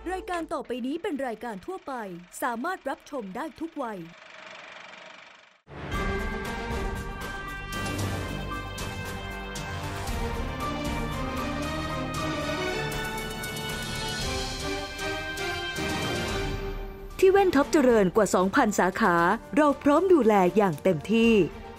รายการต่อไปนี้เป็นรายการทั่วไปสามารถรับชมได้ทุกวัยที่เว้นท็อปเจริญกว่า 2,000 สาขาเราพร้อมดูแลอย่างเต็มที่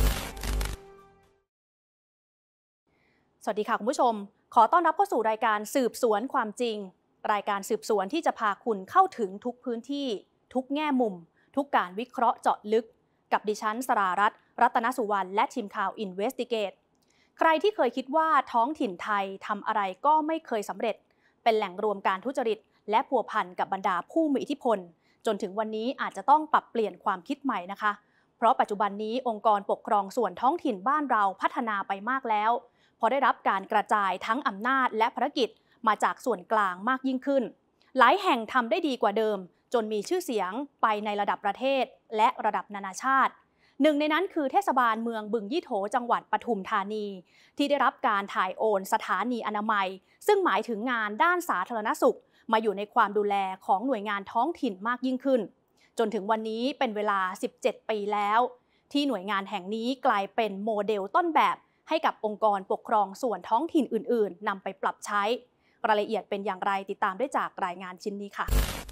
สวัสดีค่ะคุณผู้ชมขอต้อนรับเข้าสู่รายการสืบสวนความจริงรายการสืบสวนที่จะพาคุณเข้าถึงทุกพื้นที่ทุกแง่มุมทุกการวิเคราะห์เจาะลึกกับดิฉันสรารัตน์รัตนสุวรรณและทีมข่าว Investigate ใครที่เคยคิดว่าท้องถิ่นไทยทำอะไรก็ไม่เคยสำเร็จเป็นแหล่งรวมการทุจริตและพัวพันกับบรรดาผู้มีอิทธิพลจนถึงวันนี้อาจจะต้องปรับเปลี่ยนความคิดใหม่นะคะเพราะปัจจุบันนี้องค์กรปกครองส่วนท้องถิ่นบ้านเราพัฒนาไปมากแล้วพอได้รับการกระจายทั้งอำนาจและภารกิจมาจากส่วนกลางมากยิ่งขึ้นหลายแห่งทำได้ดีกว่าเดิมจนมีชื่อเสียงไปในระดับประเทศและระดับนานาชาติหนึ่งในนั้นคือเทศบาลเมืองบึงยี่โถจังหวัดปทุมธานีที่ได้รับการถ่ายโอนสถานีอนามัยซึ่งหมายถึงงานด้านสาธารณสุขมาอยู่ในความดูแลของหน่วยงานท้องถิ่นมากยิ่งขึ้นจนถึงวันนี้เป็นเวลา17 ปีแล้วที่หน่วยงานแห่งนี้กลายเป็นโมเดลต้นแบบให้กับองค์กรปกครองส่วนท้องถิ่นอื่นๆนำไปปรับใช้รายละเอียดเป็นอย่างไรติดตามได้จากรายงานชิ้นนี้ค่ะ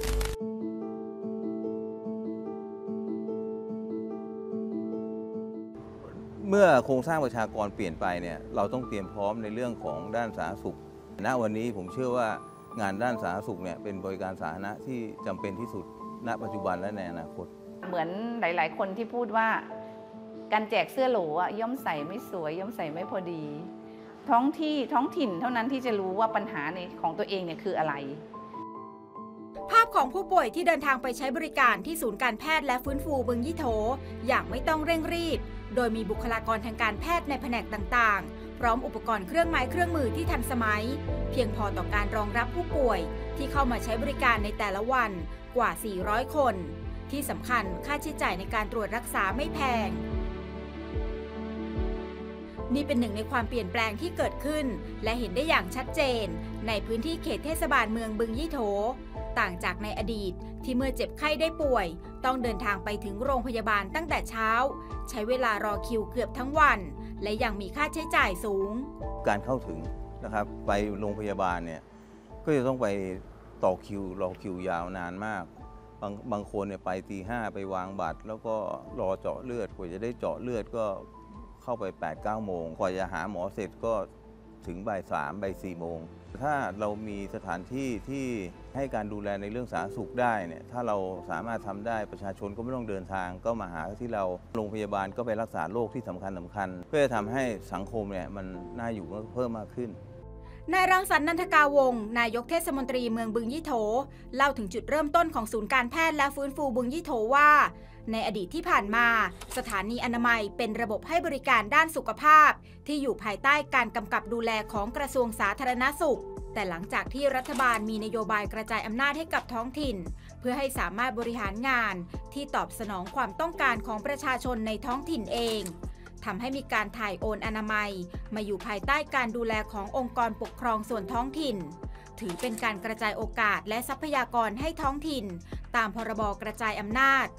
เมื่อโครงสร้างประชากรเปลี่ยนไปเนี่ยเราต้องเตรียมพร้อมในเรื่องของด้านสาธารณสุขณวันนี้ผมเชื่อว่างานด้านสาธารณสุขเนี่ยเป็นบริการสาธารณะที่จำเป็นที่สุดณปัจจุบันและในอนาคตเหมือนหลายๆคนที่พูดว่าการแจกเสื้อโหลย่อมใส่ไม่สวยย่อมใส่ไม่พอดีท้องถิ่นเท่านั้นที่จะรู้ว่าปัญหาของตัวเองเนี่ยคืออะไรภาพของผู้ป่วยที่เดินทางไปใช้บริการที่ศูนย์การแพทย์และฟื้นฟูบึงยี่โถอย่างไม่ต้องเร่งรีบโดยมีบุคลากรทางการแพทย์ในแผนกต่างๆพร้อมอุปกรณ์เครื่องไม้เครื่องมือที่ทันสมัยเพียงพอต่อการรองรับผู้ป่วยที่เข้ามาใช้บริการในแต่ละวันกว่า400คนที่สำคัญค่าใช้จ่ายในการตรวจรักษาไม่แพงนี่เป็นหนึ่งในความเปลี่ยนแปลงที่เกิดขึ้นและเห็นได้อย่างชัดเจนในพื้นที่เขตเทศบาลเมืองบึงยี่โถต่างจากในอดีตที่เมื่อเจ็บไข้ได้ป่วยต้องเดินทางไปถึงโรงพยาบาลตั้งแต่เช้าใช้เวลารอคิวเกือบทั้งวันและยังมีค่าใช้จ่ายสูงการเข้าถึงนะครับไปโรงพยาบาลเนี่ยก็จะต้องไปต่อคิวรอคิวยาวนานมากบางคนเนี่ยไปตี 5ไปวางบัตรแล้วก็รอเจาะเลือดกว่าจะได้เจาะเลือดก็เข้าไป 8-9 โมงกว่าจะหาหมอเสร็จก็ถึงบ่าย 3 บ่าย 4 โมงถ้าเรามีสถานที่ที่ให้การดูแลในเรื่องสาธารณสุขได้เนี่ยถ้าเราสามารถทำได้ประชาชนก็ไม่ต้องเดินทางก็มาหาที่เราโรงพยาบาลก็ไปรักษาโรคที่สำคัญเพื่อจะทำให้สังคมเนี่ยมันน่าอยู่เพิ่มมากขึ้นนายรังสรรค์ นันทกาวงศ์นายกเทศมนตรีเมืองบึงยี่โถเล่าถึงจุดเริ่มต้นของศูนย์การแพทย์และฟื้นฟูบึงยี่โถว่าในอดีตที่ผ่านมาสถานีอนามัยเป็นระบบให้บริการด้านสุขภาพที่อยู่ภายใต้การกำกับดูแลของกระทรวงสาธารณสุขแต่หลังจากที่รัฐบาลมีนโยบายกระจายอำนาจให้กับท้องถิ่นเพื่อให้สามารถบริหารงานที่ตอบสนองความต้องการของประชาชนในท้องถิ่นเองทำให้มีการถ่ายโอนอนามัยมาอยู่ภายใต้การดูแลขององค์กรปกครองส่วนท้องถิ่นถือเป็นการกระจายโอกาสและทรัพยากรให้ท้องถิ่นตามพรบกระจายอำนาจ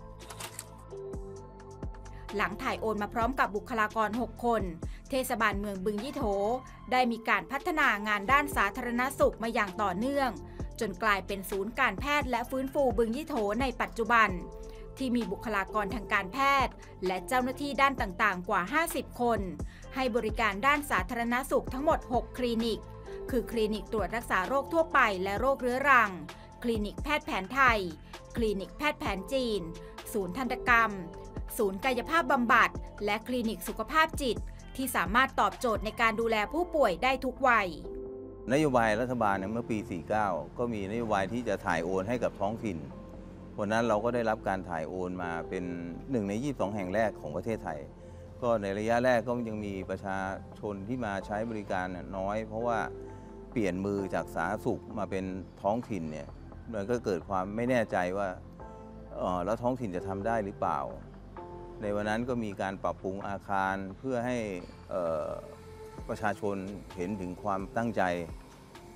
หลังถ่ายโอนมาพร้อมกับบุคลากร6คนเทศบาลเมืองบึงยี่โถได้มีการพัฒนางานด้านสาธารณสุขมาอย่างต่อเนื่องจนกลายเป็นศูนย์การแพทย์และฟื้นฟูบึงยี่โถในปัจจุบันที่มีบุคลากรทางการแพทย์และเจ้าหน้าที่ด้านต่างๆกว่า50คนให้บริการด้านสาธารณสุขทั้งหมด6คลินิกคือคลินิกตรวจรักษาโรคทั่วไปและโรคเรื้อรังคลินิกแพทย์แผนไทยคลินิกแพทย์แผนจีนศูนย์ทันตกรรมศูนย์กายภาพบำบัดและคลินิกสุขภาพจิตที่สามารถตอบโจทย์ในการดูแลผู้ป่วยได้ทุกวัยนโยบายรัฐบาลเมื่อปี 49 ก็มีนโยบายที่จะถ่ายโอนให้กับท้องถิ่นวันนั้นเราก็ได้รับการถ่ายโอนมาเป็น1 ใน 22 แห่งแรกของประเทศไทยก็ในระยะแรกก็ยังมีประชาชนที่มาใช้บริการน้อยเพราะว่าเปลี่ยนมือจากสาธารณสุขมาเป็นท้องถิ่นเนี่ยมันก็เกิดความไม่แน่ใจว่าแล้วท้องถิ่นจะทำได้หรือเปล่าในวันนั้นก็มีการปรับปรุงอาคารเพื่อให้ประชาชนเห็นถึงความตั้งใจ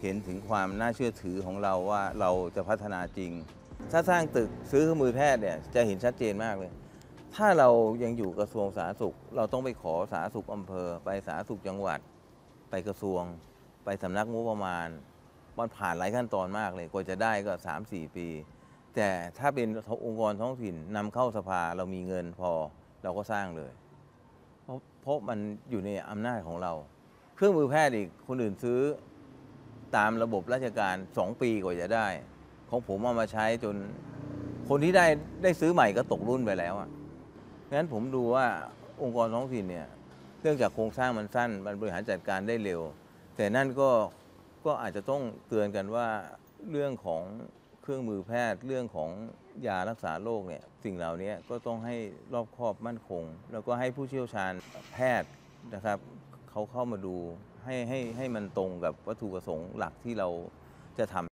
เห็นถึงความน่าเชื่อถือของเราว่าเราจะพัฒนาจริง ถ้าสร้างตึกซื้อเครื่องมือแพทย์เนี่ยจะเห็นชัดเจนมากเลย ถ้าเรายังอยู่กระทรวงสาธารณสุขเราต้องไปขอสาธารณสุขอำเภอไปสาธารณสุขจังหวัดไปกระทรวงไปสำนักงบประมาณมันผ่านหลายขั้นตอนมากเลยกว่าจะได้ก็ 3-4 ปี แต่ถ้าเป็นองค์กรท้องถิ่นนำเข้าสภาเรามีเงินพอเราก็สร้างเลยเพราะมันอยู่ในอำนาจของเราเครื่องมือแพทย์อีกคนอื่นซื้อตามระบบราชการ2 ปีกว่าจะได้ของผมเอามาใช้จนคนที่ได้ซื้อใหม่ก็ตกรุ่นไปแล้วอ่ะงั้นผมดูว่าองค์กรท้องถิ่นเนี่ยเนื่องจากโครงสร้างมันสั้นมันบริหารจัดการได้เร็วแต่นั่นก็อาจจะต้องเตือนกันว่าเรื่องของเครื่องมือแพทย์เรื่องของยารักษาโรคเนี่ยสิ่งเหล่านี้ก็ต้องให้รอบคอบมั่นคงแล้วก็ให้ผู้เชี่ยวชาญแพทย์นะครับเขาเข้ามาดูให้มันตรงกับวัตถุประสงค์หลักที่เราจะทำ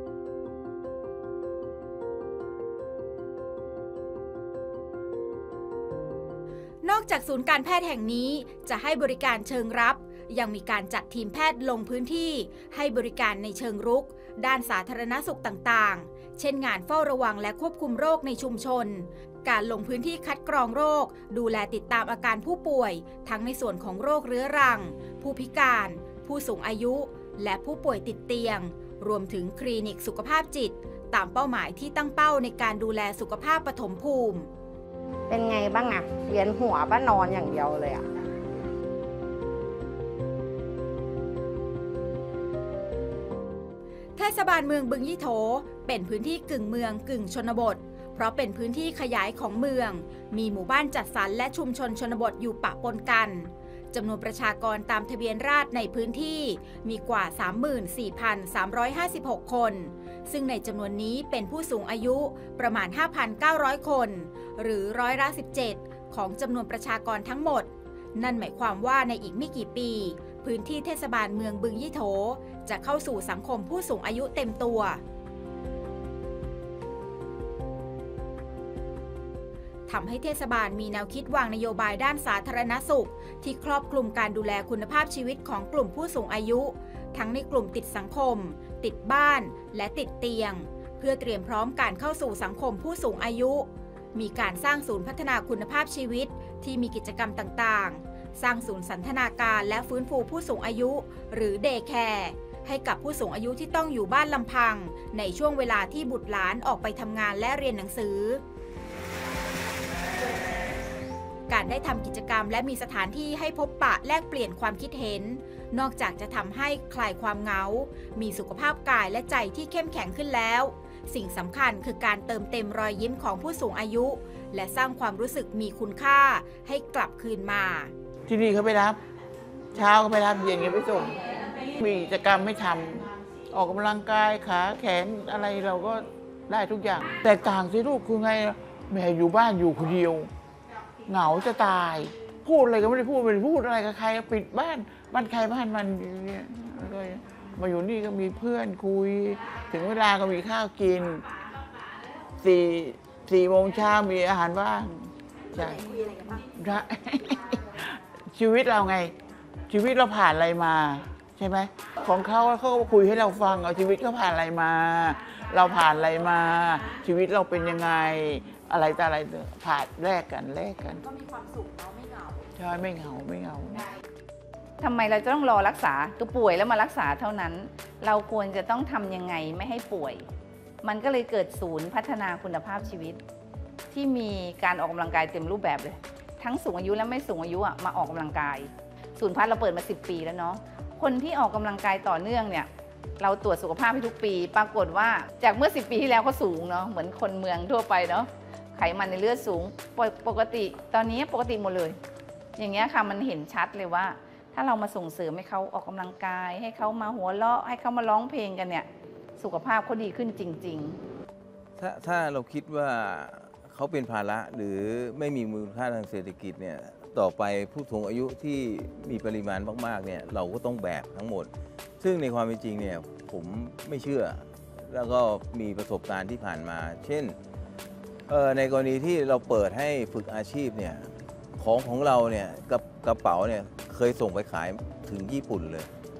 นอกจากศูนย์การแพทย์แห่งนี้จะให้บริการเชิงรับยังมีการจัดทีมแพทย์ลงพื้นที่ให้บริการในเชิงรุกด้านสาธารณสุขต่างๆเช่นงานเฝ้าระวังและควบคุมโรคในชุมชนการลงพื้นที่คัดกรองโรคดูแลติดตามอาการผู้ป่วยทั้งในส่วนของโรคเรื้อรังผู้พิการผู้สูงอายุและผู้ป่วยติดเตียงรวมถึงคลินิกสุขภาพจิตตามเป้าหมายที่ตั้งเป้าในการดูแลสุขภาพปฐมภูมิเป็นไงบ้างอะเวียนหัวป้านอนอย่างเดียวเลยอะเทศบาลเมืองบึงยี่โถเป็นพื้นที่กึ่งเมืองกึ่งชนบทเพราะเป็นพื้นที่ขยายของเมืองมีหมู่บ้านจัดสรรและชุมชนชนบทอยู่ปะปนกันจำนวนประชากรตามทะเบียนราษฎร์ในพื้นที่มีกว่า 34,356 คนซึ่งในจำนวนนี้เป็นผู้สูงอายุประมาณ 5,900 คนหรือ17%ของจำนวนประชากรทั้งหมดนั่นหมายความว่าในอีกไม่กี่ปีพื้นที่เทศบาลเมืองบึงยี่โถจะเข้าสู่สังคมผู้สูงอายุเต็มตัวทำให้เทศบาลมีแนวคิดวางนโยบายด้านสาธารณสุขที่ครอบคลุมการดูแลคุณภาพชีวิตของกลุ่มผู้สูงอายุทั้งในกลุ่มติดสังคมติดบ้านและติดเตียงเพื่อเตรียมพร้อมการเข้าสู่สังคมผู้สูงอายุมีการสร้างศูนย์พัฒนาคุณภาพชีวิตที่มีกิจกรรมต่างๆสร้างศูนย์สันทนาการและฟื้นฟูผู้สูงอายุหรือเดย์แคร์ให้กับผู้สูงอายุที่ต้องอยู่บ้านลำพังในช่วงเวลาที่บุตรหลานออกไปทำงานและเรียนหนังสือการได้ทำกิจกรรมและมีสถานที่ให้พบปะแลกเปลี่ยนความคิดเห็นนอกจากจะทำให้คลายความเหงามีสุขภาพกายและใจที่เข้มแข็งขึ้นแล้วสิ่งสำคัญคือการเติมเต็มรอยยิ้มของผู้สูงอายุและสร้างความรู้สึกมีคุณค่าให้กลับคืนมาที่นี่เขาไปรับเช้าก็ไปรับเย็นก็ไปส่งมีกิจกรรมให้ทำออกกำลังกายขาแขนอะไรเราก็ได้ทุกอย่างแต่ต่างสิลูกคือไงแม่อยู่บ้านอยู่คนเดียวเหงาจะตายพูดอะไรก็ไม่ได้พูดอะไรกับใครปิดบ้านใครบ้านมันเนี่ยแล้วก็มาอยู่นี่ก็มีเพื่อนคุยถึงเวลาก็มีข้าวกิน4 โมงเช้ามีอาหารว่างใช่คุยอะไรกันบ้างชีวิตเราไงชีวิตเราผ่านอะไรมาใช่ไหมของเขาก็คุยให้เราฟังเอาชีวิตเขาผ่านอะไรมาเราผ่านอะไรมาชีวิตเราเป็นยังไงอะไรแต่อะไรผ่านแลกกันก็มีความสุขเนาะไม่เหงาใช่ไม่เหงาทำไมเราจะต้องรอรักษาตัวป่วยแล้วมารักษาเท่านั้นเราควรจะต้องทำยังไงไม่ให้ป่วยมันก็เลยเกิดศูนย์พัฒนาคุณภาพชีวิตที่มีการออกกำลังกายเต็มรูปแบบเลยทั้งสูงอายุและไม่สูงอายุมาออกกำลังกายศูนย์พัฒเราเปิดมา10 ปีแล้วเนาะคนที่ออกกำลังกายต่อเนื่องเนี่ยเราตรวจสุขภาพให้ทุกปีปรากฏว่าจากเมื่อ10 ปีที่แล้วก็สูงเนาะเหมือนคนเมืองทั่วไปเนาะไขมันในเลือดสูงปกติตอนนี้ปกติหมดเลยอย่างเงี้ยค่ะมันเห็นชัดเลยว่าถ้าเรามาส่งเสริมให้เขาออกกำลังกายให้เขามาหัวเราะให้เขามาร้องเพลงกันเนี่ยสุขภาพเขาดีขึ้นจริงๆถ้าเราคิดว่าเขาเป็นภาระหรือไม่มีมูลค่าทางเศรษฐกิจเนี่ยต่อไปผู้สูงอายุที่มีปริมาณมากๆเนี่ยเราก็ต้องแบกทั้งหมดซึ่งในความเป็นจริงเนี่ยผมไม่เชื่อแล้วก็มีประสบการณ์ที่ผ่านมาเช่นในกรณีที่เราเปิดให้ฝึกอาชีพเนี่ยของเราเนี่ยกระเป๋าเนี่ยเคยส่งไปขายถึงญี่ปุ่นเลย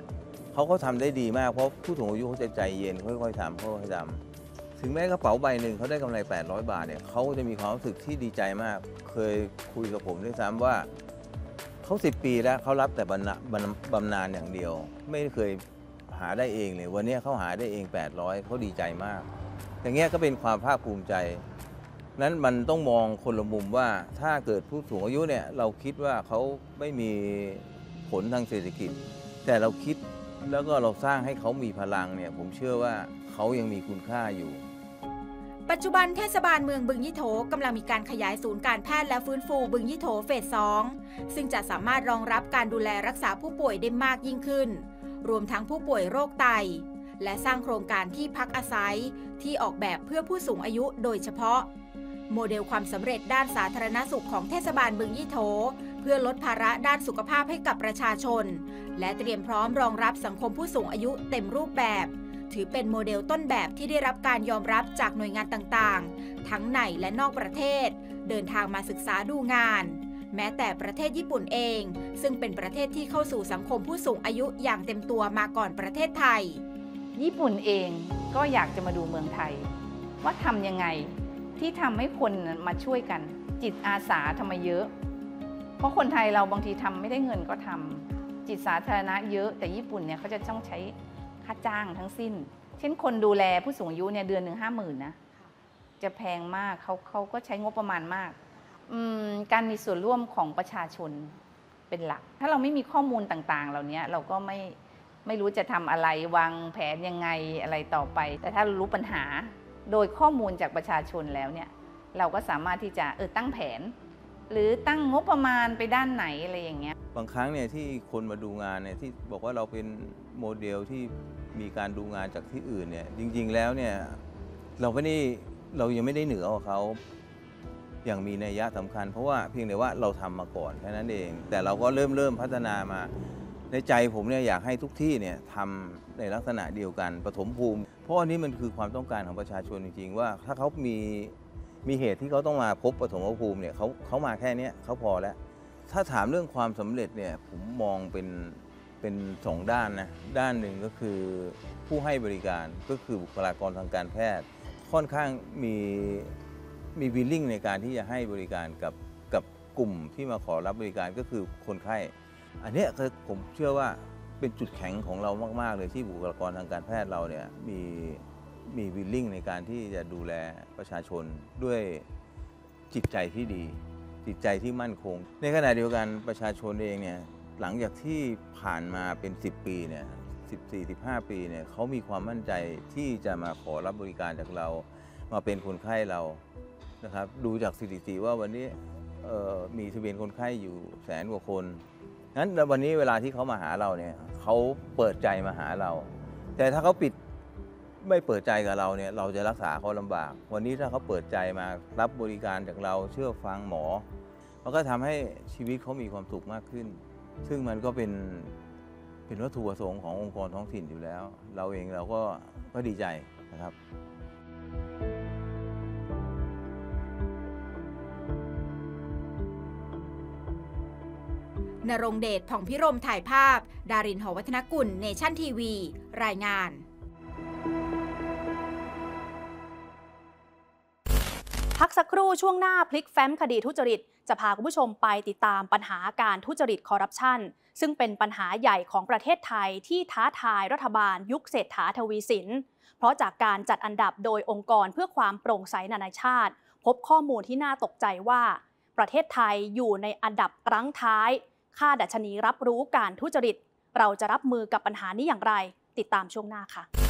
เขาก็ทำได้ดีมากเพราะผู้สูงอายุเขาจะใจเย็นค่อยๆทำค่อยๆทำถึงแม้กระเป๋าใบหนึ่งเขาได้กำไร800 บาทเนี่ยเขาจะมีความรู้สึกที่ดีใจมากเคยคุยกับผมด้วยซ้ำว่าเขา10 ปีแล้วเขารับแต่บำนาญอย่างเดียวไม่เคยหาได้เองเลยวันนี้เขาหาได้เอง800เขาดีใจมากอย่างเงี้ยก็เป็นความภาคภูมิใจนั้นมันต้องมองคนละมุมว่าถ้าเกิดผู้สูงอายุเนี่ยเราคิดว่าเขาไม่มีผลทางเศรษฐกิจแต่เราคิดแล้วก็เราสร้างให้เขามีพลังเนี่ยผมเชื่อว่าเขายังมีคุณค่าอยู่ปัจจุบันเทศบาลเมืองบึงยี่โถกำลังมีการขยายศูนย์การแพทย์และฟื้นฟูบึงยี่โถเฟส 2 ซึ่งจะสามารถรองรับการดูแลรักษาผู้ป่วยได้มากยิ่งขึ้นรวมทั้งผู้ป่วยโรคไตและสร้างโครงการที่พักอาศัยที่ออกแบบเพื่อผู้สูงอายุโดยเฉพาะโมเดลความสำเร็จด้านสาธารณสุขของเทศบาลบึงยี่โถเพื่อลดภาระด้านสุขภาพให้กับประชาชนและเตรียมพร้อมรองรับสังคมผู้สูงอายุเต็มรูปแบบถือเป็นโมเดลต้นแบบที่ได้รับการยอมรับจากหน่วยงานต่างๆทั้งในและนอกประเทศเดินทางมาศึกษาดูงานแม้แต่ประเทศญี่ปุ่นเองซึ่งเป็นประเทศที่เข้าสู่สังคมผู้สูงอายุอย่างเต็มตัวมาก่อนประเทศไทยญี่ปุ่นเองก็อยากจะมาดูเมืองไทยว่าทำยังไงที่ทำให้คนมาช่วยกันจิตอาสาทำมาเยอะเพราะคนไทยเราบางทีทำไม่ได้เงินก็ทำจิตสาธารณะเยอะแต่ญี่ปุ่นเนี่ยเขาจะต้องใช้ค่าจ้างทั้งสิ้นเช่นคนดูแลผู้สูงอายุเนี่ยเดือนหนึ่ง50,000นะจะแพงมากเขาก็ใช้งบประมาณมากการมีส่วนร่วมของประชาชนเป็นหลักถ้าเราไม่มีข้อมูลต่างๆเหล่านี้เราก็ไม่รู้จะทำอะไรวางแผนยังไงอะไรต่อไปแต่ถ้าเรารู้ปัญหาโดยข้อมูลจากประชาชนแล้วเนี่ยเราก็สามารถที่จะตั้งแผนหรือตั้งงบประมาณไปด้านไหนอะไรอย่างเงี้ยบางครั้งเนี่ยที่คนมาดูงานเนี่ยที่บอกว่าเราเป็นโมเดลที่มีการดูงานจากที่อื่นเนี่ยจริงๆแล้วเนี่ยเรายังไม่ได้เหนือกว่าเขาอย่างมีนัยยะสำคัญเพราะว่าเพียงแต่ว่าเราทำมาก่อนแค่นั้นเองแต่เราก็เริ่มพัฒนามาในใจผมเนี่ยอยากให้ทุกที่เนี่ยทำในลักษณะเดียวกันปฐมภูมิเพราะอันนี้มันคือความต้องการของประชาชนจริงๆว่าถ้าเขามีเหตุที่เขาต้องมาพบปฐมภูมิเนี่ยเขามาแค่นี้เขาพอแล้วถ้าถามเรื่องความสำเร็จเนี่ยผมมองเป็น2 ด้านนะด้านหนึ่งก็คือผู้ให้บริการก็คือบุคลากรทางการแพทย์ค่อนข้างมีวิลลิ่งในการที่จะให้บริการกับกลุ่มที่มาขอรับบริการก็คือคนไข้อันนี้ผมเชื่อว่าเป็นจุดแข็งของเรามากๆเลยที่บุคลากรทางการแพทย์เราเนี่ยมีวิลลิ่งในการที่จะดูแลประชาชนด้วยจิตใจที่ดีจิตใจที่มั่นคงในขณะเดียวกันประชาชนเองเนี่ยหลังจากที่ผ่านมาเป็น10 ปีเนี่ย14-15 ปีเนี่ยเขามีความมั่นใจที่จะมาขอรับบริการจากเรามาเป็นคนไข้เรานะครับดูจากสถิติว่าวันนี้มีทะเบียนคนไข้อยู่100,000 กว่าคนนั้นวันนี้เวลาที่เขามาหาเราเนี่ยเขาเปิดใจมาหาเราแต่ถ้าเขาไม่เปิดใจกับเราเนี่ยเราจะรักษาเขาลำบากวันนี้ถ้าเขาเปิดใจมารับบริการจากเราเชื่อฟังหมอมันก็ทำให้ชีวิตเขามีความสุขมากขึ้นซึ่งมันก็เป็นวัตถุประสงค์ขององค์กรท้องถิ่นอยู่แล้วเราเองเราก็ดีใจนะครับณรงค์เดช ผ่องพิรมถ่ายภาพดาริน หอวัฒนกุลเนชั่นทีวีรายงานพักสักครู่ช่วงหน้าพลิกแฟ้มคดีทุจริตจะพาคุณผู้ชมไปติดตามปัญหาการทุจริตคอร์รัปชันซึ่งเป็นปัญหาใหญ่ของประเทศไทยที่ท้าทายรัฐบาลยุคเศรษฐาทวีสินเพราะจากการจัดอันดับโดยองค์กรเพื่อความโปร่งใสนานาชาติพบข้อมูลที่น่าตกใจว่าประเทศไทยอยู่ในอันดับรั้งท้ายค่าดัชนีรับรู้การทุจริตเราจะรับมือกับปัญหานี้อย่างไรติดตามช่วงหน้าค่ะ